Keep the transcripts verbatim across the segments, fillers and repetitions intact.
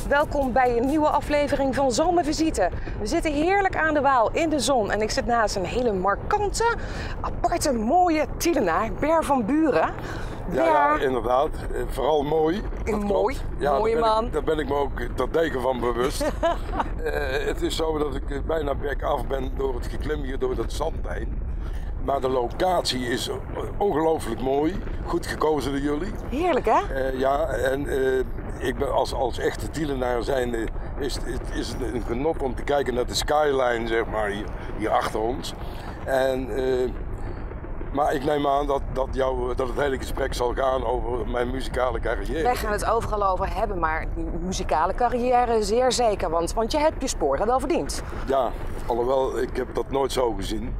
welkom bij een nieuwe aflevering van Zomervisite. We zitten heerlijk aan de Waal in de zon en ik zit naast een hele markante, aparte, mooie Tielenaar, Ber van Buren. Ja, ja, inderdaad. Vooral mooi. Mooi, ja, mooie daar ben man. Ik, daar ben ik me ook ter degen van bewust. uh, het is zo dat ik bijna bek af ben door het geklim hier door dat zand heen. Maar de locatie is ongelooflijk mooi. Goed gekozen door jullie. Heerlijk, hè? Uh, ja, en uh, ik ben als, als echte Tielenaar zijnde is het is een genot om te kijken naar de skyline, zeg maar, hier, hier achter ons. En... Uh, Maar ik neem aan dat, dat, jou, dat het hele gesprek zal gaan over mijn muzikale carrière. Wij gaan het overal over hebben, maar die muzikale carrière zeer zeker, want, want je hebt je sporen wel verdiend. Ja, alhoewel, ik heb dat nooit zo gezien.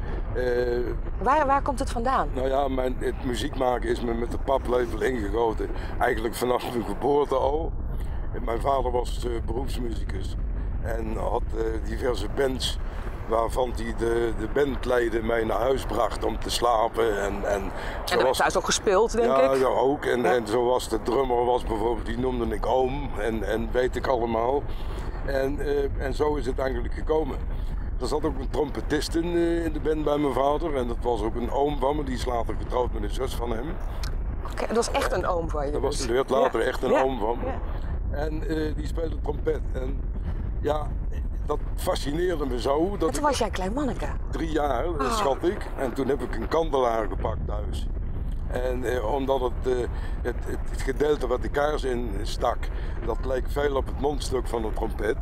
Uh, waar, waar komt het vandaan? Nou ja, mijn, het muziek maken is me met de paplepel ingegoten. Eigenlijk vanaf mijn geboorte al. Mijn vader was uh, beroepsmuzikus en had uh, diverse bands. Waarvan hij de, de bandleden mee naar huis bracht om te slapen. En, en, en er was thuis ook gespeeld, denk ja, ik? Ja, ook. En, ja. en zoals de drummer was bijvoorbeeld, die noemde ik oom. En, en weet ik allemaal. En, uh, en zo is het eigenlijk gekomen. Er zat ook een trompetist in, uh, in de band bij mijn vader. En dat was ook een oom van me, die is later getrouwd met een zus van hem. Oké, okay, dat was echt een oom van je? Dat was dus. werd later ja. echt een ja. oom van me. Ja. En uh, die speelde trompet. En ja... Dat fascineerde me zo. Dat en toen was jij een klein manneke? Drie jaar, oh. schat ik. En toen heb ik een kandelaar gepakt thuis. En eh, omdat het, eh, het, het, het gedeelte waar de kaars in stak, dat leek veel op het mondstuk van de trompet.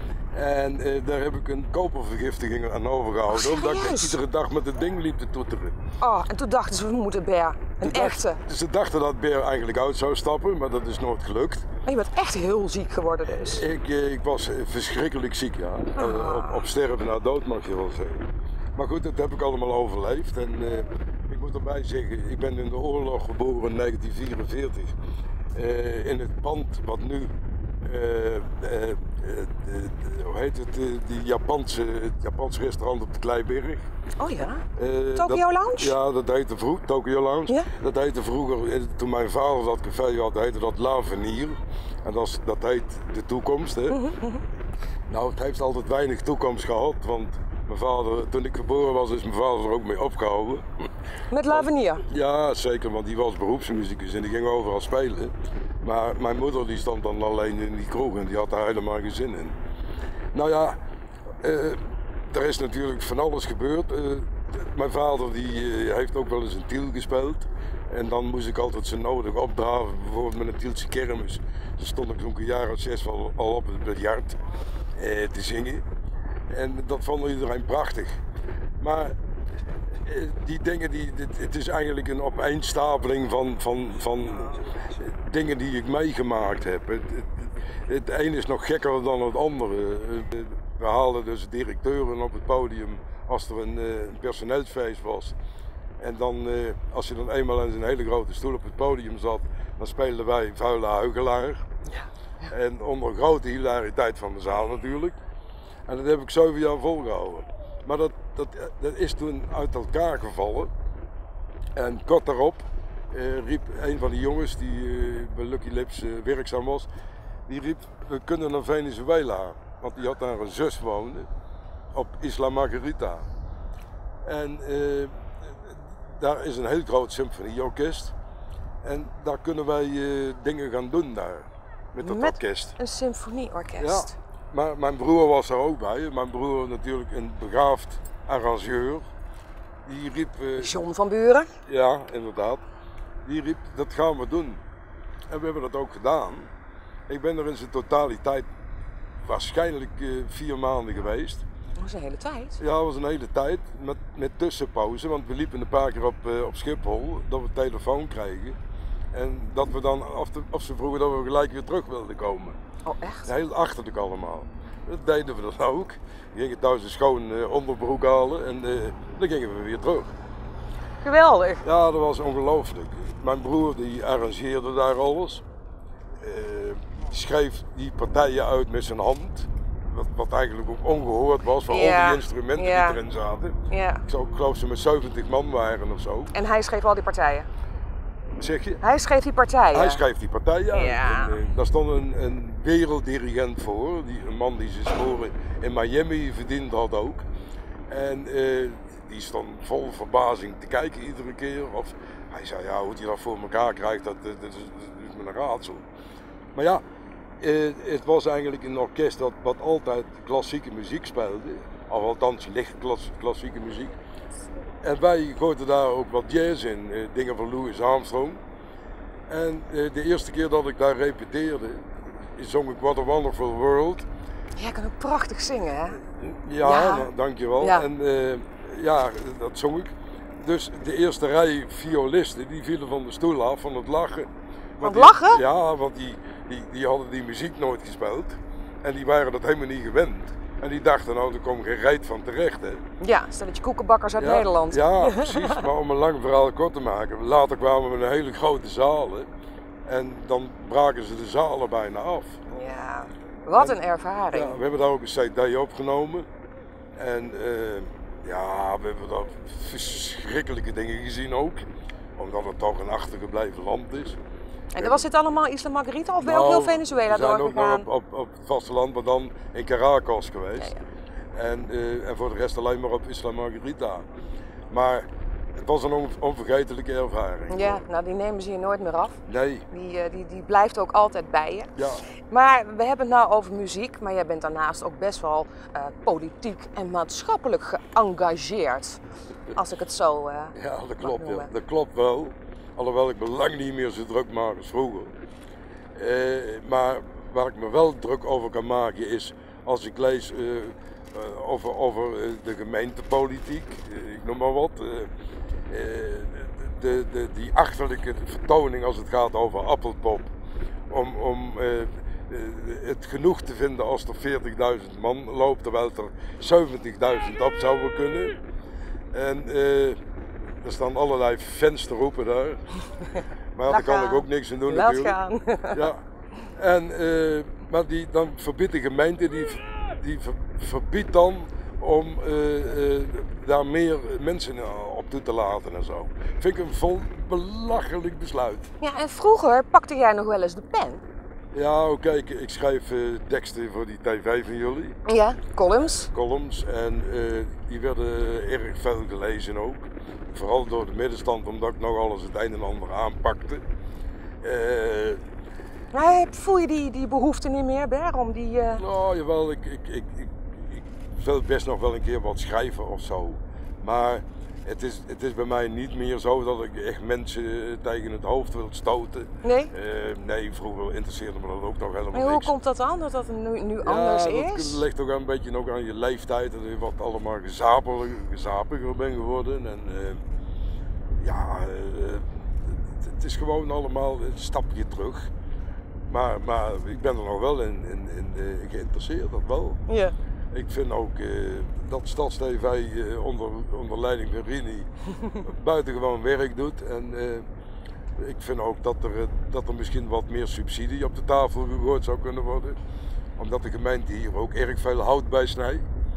En eh, daar heb ik een kopervergiftiging aan overgehouden. Oh, omdat ik iedere dag met het ding liep te toeteren. Oh, en toen dachten ze, we moeten Ber. Een toen echte. Dacht, ze dachten dat Ber eigenlijk uit zou stappen, maar dat is nooit gelukt. Maar je bent echt heel ziek geworden dus. Ik, ik was verschrikkelijk ziek, ja. Oh. Op, op sterven na dood mag je wel zeggen. Maar goed, dat heb ik allemaal overleefd. En uh, ik moet erbij zeggen, ik ben in de oorlog geboren in negentien vierenveertig. Uh, in het pand wat nu, uh, uh, uh, uh, hoe heet het, uh, die Japanse, het Japanse restaurant op de Kleiberg. Oh ja? Uh, Tokyo Lounge? Ja, dat heette vroeger, Tokyo Lounge. Ja? Dat heette vroeger, toen mijn vader dat café had, heette dat L'Avenir. En dat, dat heet de toekomst, hè. Mm-hmm, mm-hmm. Nou, het heeft altijd weinig toekomst gehad, want mijn vader, toen ik geboren was, is mijn vader er ook mee opgehouden. Met L'Avenir? Ja, zeker, want die was beroepsmuzikus en die ging overal spelen. Maar mijn moeder die stond dan alleen in die kroeg en die had daar helemaal geen zin in. Nou ja, uh, er is natuurlijk van alles gebeurd. Uh, mijn vader die uh, heeft ook wel eens een Tiel gespeeld. En dan moest ik altijd zo nodig opdraven, bijvoorbeeld met een Tielse kermis. Toen stond ik zo'n jaar of zes al, al op het biljart eh, te zingen. En dat vond iedereen prachtig. Maar eh, die dingen, die, dit, het is eigenlijk een opeenstapeling van, van, van dingen die ik meegemaakt heb. Het, het, het een is nog gekker dan het andere. We haalden dus directeuren op het podium als er een, een personeelsfeest was. En dan, uh, als je dan eenmaal in een hele grote stoel op het podium zat, dan speelden wij Vuile Huigelaar. Ja, ja. En onder grote hilariteit van de zaal natuurlijk. En dat heb ik zeven jaar volgehouden. Maar dat, dat, dat is toen uit elkaar gevallen. En kort daarop uh, riep een van die jongens die uh, bij Lucky Lips uh, werkzaam was, die riep, we kunnen naar Venezuela. Want die had daar een zus wonen op Isla Margarita. En uh, daar is een heel groot symfonieorkest en daar kunnen wij uh, dingen gaan doen daar, met dat met orkest. Een symfonieorkest? Ja, maar mijn broer was er ook bij. Mijn broer natuurlijk een begaafd arrangeur. Die riep... Uh, John van Buren? Ja, inderdaad. Die riep, dat gaan we doen. En we hebben dat ook gedaan. Ik ben er in zijn totaliteit waarschijnlijk uh, vier maanden geweest. Dat was een hele tijd. Ja, dat was een hele tijd, met, met tussenpauze, want we liepen een paar keer op, uh, op Schiphol, dat we telefoon kregen. En dat we dan, of, de, of ze vroegen dat we gelijk weer terug wilden komen. Oh echt? Heel achterlijk allemaal. Dat deden we dan ook. We gingen thuis een schoon uh, onderbroek halen en uh, dan gingen we weer terug. Geweldig. Ja, dat was ongelooflijk. Mijn broer die arrangeerde daar alles. Uh, schreef die partijen uit met zijn hand. Wat, wat eigenlijk ook ongehoord was van ja. al die instrumenten ja. die erin zaten. Ja. Ik zou, geloof ze met zeventig man waren of zo. En hij schreef al die partijen? Zeg je? Hij schreef die partijen? Hij schreef die partijen uit. Ja. En, uh, daar stond een, een werelddirigent voor, die, een man die zijn sporen in Miami verdiend had ook. En uh, die stond vol verbazing te kijken iedere keer. Of, hij zei, ja, hoe hij dat voor elkaar krijgt, dat, dat, dat, is, dat is me een raadsel. Maar ja, uh, het was eigenlijk een orkest dat, wat altijd klassieke muziek speelde. Of althans licht klas, klassieke muziek. En wij gooiden daar ook wat jazz in, uh, dingen van Louis Armstrong. En uh, de eerste keer dat ik daar repeteerde, zong ik What a Wonderful World. Jij kan ook prachtig zingen, hè? Ja, Ja. Nou, dankjewel. Ja. En uh, ja, dat zong ik. Dus de eerste rij violisten, die vielen van de stoel af van het lachen. Van het die, lachen? Ja, want die, die, die hadden die muziek nooit gespeeld. En die waren dat helemaal niet gewend. En die dachten, nou, er komt geen reet van terecht, hè. Ja, stelletje koekenbakkers uit Ja, Nederland. Ja, precies. Maar om een lang verhaal kort te maken, later kwamen we in een hele grote zalen. En dan braken ze de zalen bijna af. Ja, wat En, een ervaring. Ja, we hebben daar ook een cd opgenomen. En uh, ja, we hebben daar verschrikkelijke dingen gezien ook. Omdat het toch een achtergebleven land is. En was dit allemaal Isla Margarita of ben je Nou, ook heel Venezuela we zijn ook doorgegaan? nog op, op, op het vasteland, maar dan in Caracas geweest. Ja, ja. En, uh, en voor de rest alleen maar op Isla Margarita. Maar het was een on, onvergetelijke ervaring. Ja, nou die nemen ze je nooit meer af. Nee. Die, uh, die, die blijft ook altijd bij je. Ja. Maar we hebben het nou over muziek, maar jij bent daarnaast ook best wel uh, politiek en maatschappelijk geëngageerd. Als ik het zo uh, Ja, dat mag klopt. Ja. noemen. Dat klopt wel. Alhoewel ik me lang niet meer zo druk maak als vroeger. Uh, maar waar ik me wel druk over kan maken is als ik lees uh, uh, over, over uh, de gemeentepolitiek, uh, ik noem maar wat. Uh, uh, de, de, die achterlijke vertoning als het gaat over appelpop. Om, om uh, uh, het genoeg te vinden als er veertigduizend man loopt, terwijl er zeventigduizend op zouden kunnen. En uh, er staan allerlei fans te roepen daar. Maar daar kan gaan. ik ook niks aan doen Laat natuurlijk. gaan. Ja. En, uh, maar die, dan verbiedt de gemeente, die, die ver, verbiedt dan om uh, uh, daar meer mensen op toe te laten en zo. Vind ik een vol belachelijk besluit. Ja, en vroeger pakte jij nog wel eens de pen. Ja, oké, okay, ik, ik schrijf uh, teksten voor die T V van jullie. Ja, columns. Columns en uh, die werden erg veel gelezen ook. Vooral door de middenstand, omdat ik nog alles het een en ander aanpakte. Uh, Maar voel je die, die behoefte niet meer, Ber, om die... Uh... Nou, jawel, ik, ik, ik, ik, ik wil best nog wel een keer wat schrijven of zo. Maar het is, het is bij mij niet meer zo dat ik echt mensen tegen het hoofd wil stoten. Nee? Uh, nee, vroeger interesseerde me dat ook nog helemaal Maar hoe niks. komt dat dan, dat dat nu, nu Ja, anders dat is? ligt ook een beetje nog aan je leeftijd, dat je wat allemaal gezapiger, gezapiger bent geworden. En uh, ja, uh, het, het is gewoon allemaal een stapje terug. Maar, maar ik ben er nog wel in, in, in uh, geïnteresseerd, dat wel. Ja. Ik vind ook uh, dat Stads T V uh, onder, onder leiding van Rini buitengewoon werk doet. En uh, ik vind ook dat er, dat er misschien wat meer subsidie op de tafel gegooid zou kunnen worden. Omdat de gemeente hier ook erg veel hout bij snijdt.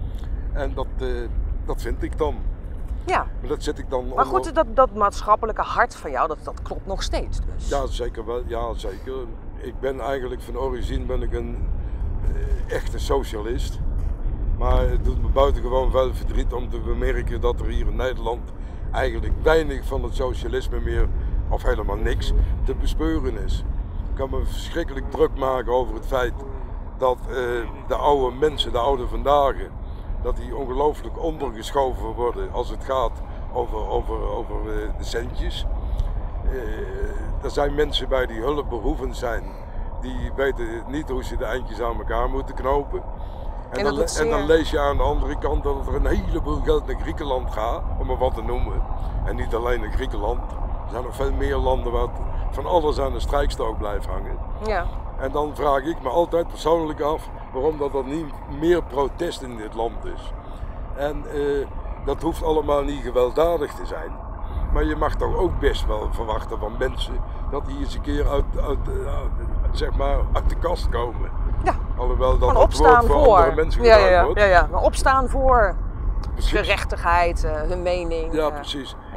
En dat, uh, dat vind ik dan. Ja. Maar dat zit ik dan Maar onder... goed, dat, dat maatschappelijke hart van jou, dat, dat klopt nog steeds dus. Ja, zeker wel. Ja, zeker. Ik ben eigenlijk van origine ben ik een uh, echte socialist. Maar het doet me buitengewoon veel verdriet om te bemerken dat er hier in Nederland eigenlijk weinig van het socialisme meer, of helemaal niks, te bespeuren is. Ik kan me verschrikkelijk druk maken over het feit dat uh, de oude mensen, de oude vandaag, dat die ongelooflijk ondergeschoven worden als het gaat over, over, over uh, de centjes. Uh, er zijn mensen bij die hulpbehoevend zijn, die weten niet hoe ze de eindjes aan elkaar moeten knopen. En, en, dan, dat en dan lees je aan de andere kant dat er een heleboel geld naar Griekenland gaat, om maar wat te noemen. En niet alleen naar Griekenland. Er zijn nog veel meer landen waar van alles aan de strijkstok blijft hangen. Ja. En dan vraag ik me altijd persoonlijk af waarom dat er niet meer protest in dit land is. En uh, dat hoeft allemaal niet gewelddadig te zijn. Maar je mag toch ook best wel verwachten van mensen dat die eens een keer uit, uit, uit, zeg maar uit de kast komen. Ja. Alhoewel dat Gewoon het woord opstaan voor voor. andere mensen Ja, gebruikt ja, ja, wordt. ja, ja. Maar opstaan voor Precies. gerechtigheid, uh, hun mening. Ja, uh, precies. ja.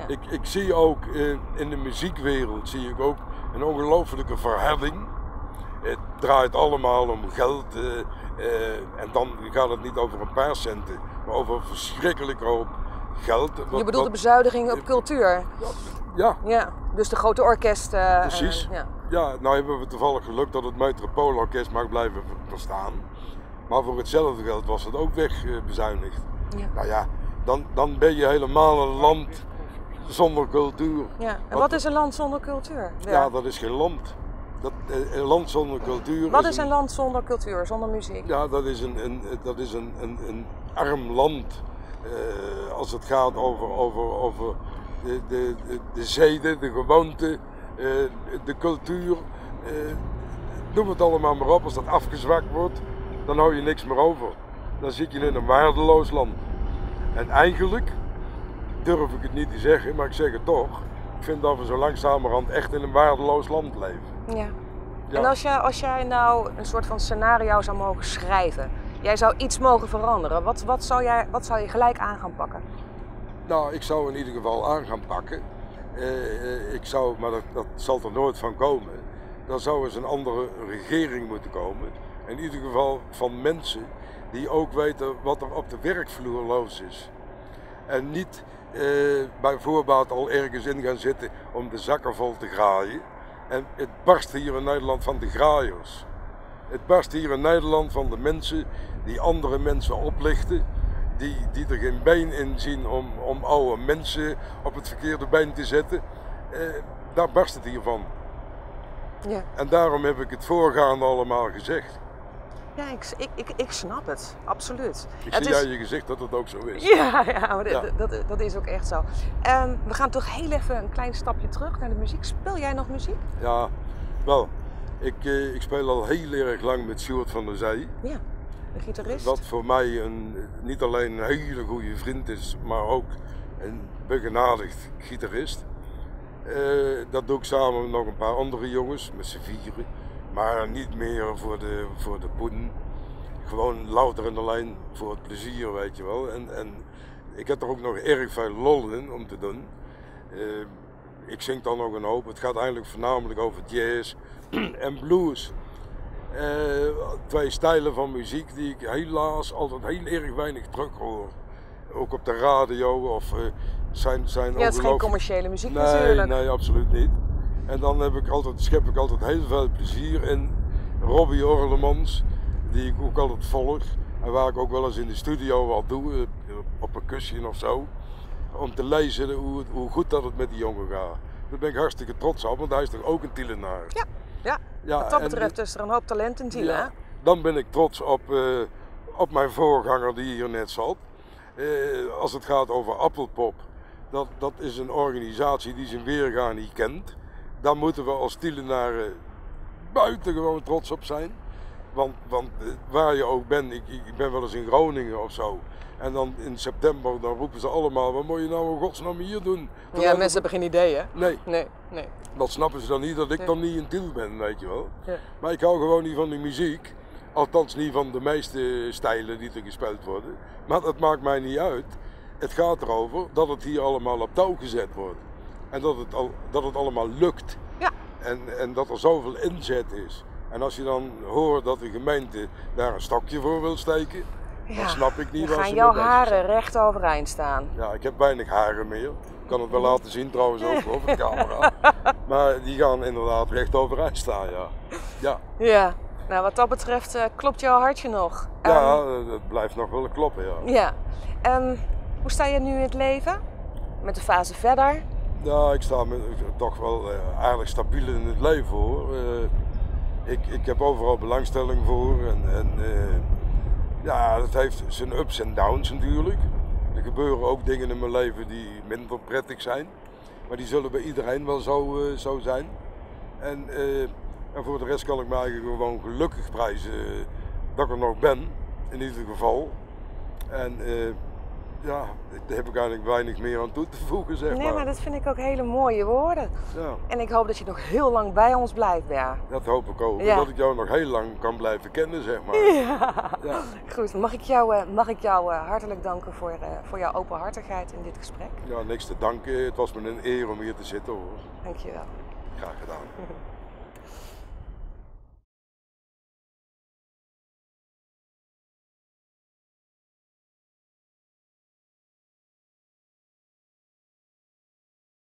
Ik, ik zie ook uh, in de muziekwereld zie ik ook een ongelooflijke verharding. Het draait allemaal om geld uh, uh, en dan gaat het niet over een paar centen, maar over verschrikkelijk hoop geld. Wat, Je bedoelt wat, de bezuiniging op cultuur? Ja. Ja, dus de grote orkesten. Precies. Uh, ja. ja, nou hebben we toevallig geluk dat het Metropoolorkest mag blijven bestaan. Maar voor hetzelfde geld was het ook weg uh, bezuinigd. Ja. Nou ja, dan, dan ben je helemaal een land zonder cultuur. Ja. En wat, wat is een land zonder cultuur? Ja, ja dat is geen land. Dat, een land zonder cultuur. Wat is, is een, een land zonder cultuur, zonder muziek? Ja, dat is een, een, dat is een, een, een arm land. Uh, als het gaat over, over, over de, de, de, de zeden, de gewoonten, uh, de cultuur. Uh, noem het allemaal maar op. Als dat afgezwakt wordt, dan hou je niks meer over. Dan zit je in een waardeloos land. En eigenlijk durf ik het niet te zeggen, maar ik zeg het toch. Ik vind dat we zo langzamerhand echt in een waardeloos land leven. Ja. Ja. En als, je, als jij nou een soort van scenario zou mogen schrijven, jij zou iets mogen veranderen, wat, wat, zou, jij, wat zou je gelijk aan gaan pakken? Nou, ik zou in ieder geval aan gaan pakken. Uh, ik zou, maar dat, dat zal er nooit van komen. Dan zou eens een andere regering moeten komen. In ieder geval van mensen die ook weten wat er op de werkvloer los is. En niet uh, bij voorbaat al ergens in gaan zitten om de zakken vol te graaien. En het barst hier in Nederland van de graaiers. Het barst hier in Nederland van de mensen die andere mensen oplichten. Die, die er geen been in zien om, om oude mensen op het verkeerde been te zetten. Eh, daar barst het hier van. Ja. En daarom heb ik het voorgaande allemaal gezegd. Ja, ik, ik, ik, ik snap het, absoluut. Ik het zie is... aan je gezicht dat het ook zo is. Ja, ja, maar ja. Dat, dat, dat is ook echt zo. Um, we gaan toch heel even een klein stapje terug naar de muziek. Speel jij nog muziek? Ja, wel. Ik, uh, ik speel al heel erg lang met Sjoerd van der Zee. Ja, een gitarist. Wat voor mij een, niet alleen een hele goede vriend is, maar ook een begenadigd gitarist. Uh, dat doe ik samen met nog een paar andere jongens, met z'n vieren. Maar niet meer voor de, voor de poen. Gewoon louter in de lijn voor het plezier, weet je wel. En, en ik heb er ook nog erg veel lol in om te doen. Uh, ik zing dan nog een hoop. Het gaat eigenlijk voornamelijk over jazz en blues. Uh, twee stijlen van muziek die ik helaas altijd heel erg weinig terug hoor. Ook op de radio of uh, zijn, zijn ja, het is geen commerciële muziek nee, natuurlijk. Nee, absoluut niet. En dan heb ik altijd, schep ik altijd heel veel plezier in Robbie Orlemans, die ik ook altijd volg. En waar ik ook wel eens in de studio wat doe, op een kusje of zo. Om te lezen hoe, hoe goed dat het met die jongen gaat. Daar ben ik hartstikke trots op, want hij is toch ook een Tielenaar. Ja, ja. ja wat dat betreft is er een hoop talent in Tielen. Ja, dan ben ik trots op, uh, op mijn voorganger die hier net zat. Uh, als het gaat over Appelpop, dat, dat is een organisatie die zijn weerga niet kent. Daar moeten we als Tielenaren buitengewoon trots op zijn. Want, want waar je ook bent, ik, ik ben wel eens in Groningen of zo. En dan in september, dan roepen ze allemaal, wat moet je nou in godsnaam hier doen? Terwijl ja, mensen hebben geen idee, hè? Nee. Nee, nee. Dat snappen ze dan niet, dat ik nee. dan niet in Tiel ben, weet je wel. Ja. Maar ik hou gewoon niet van die muziek. Althans niet van de meeste stijlen die er gespeeld worden. Maar dat maakt mij niet uit. Het gaat erover dat het hier allemaal op touw gezet wordt. En dat het, al, dat het allemaal lukt. Ja. En, en dat er zoveel inzet is. En als je dan hoort dat de gemeente daar een stokje voor wil steken, ja, dan snap ik niet waar wat ze mee gaan bezig jouw haren zijn. recht overeind staan. Ja, ik heb weinig haren meer. Ik kan het wel laten zien trouwens ook over de camera. Maar die gaan inderdaad recht overeind staan, ja. Ja. Ja. Nou, wat dat betreft uh, klopt jouw hartje nog. Ja, um, dat blijft nog wel kloppen, ja. Ja. Um, hoe sta je nu in het leven? Met de fase verder? Ja, ik sta met, toch wel uh, aardig stabiel in het leven hoor. Uh, ik, ik heb overal belangstelling voor en, en uh, ja, dat heeft zijn ups en downs natuurlijk. Er gebeuren ook dingen in mijn leven die minder prettig zijn. Maar die zullen bij iedereen wel zo, uh, zo zijn. En, uh, en voor de rest kan ik me eigenlijk gewoon gelukkig prijzen uh, dat ik er nog ben, in ieder geval. En uh, ja, daar heb ik eigenlijk weinig meer aan toe te voegen, zeg maar. Nee, maar dat vind ik ook hele mooie woorden. Ja. En ik hoop dat je nog heel lang bij ons blijft, ja. Dat hoop ik ook. Ja. En dat ik jou nog heel lang kan blijven kennen, zeg maar. Ja. Ja. Goed, mag ik jou, eh, mag ik jou eh, hartelijk danken voor, eh, voor jouw openhartigheid in dit gesprek. Ja, niks te danken. Het was me een eer om hier te zitten, hoor. Dank je wel. Graag gedaan.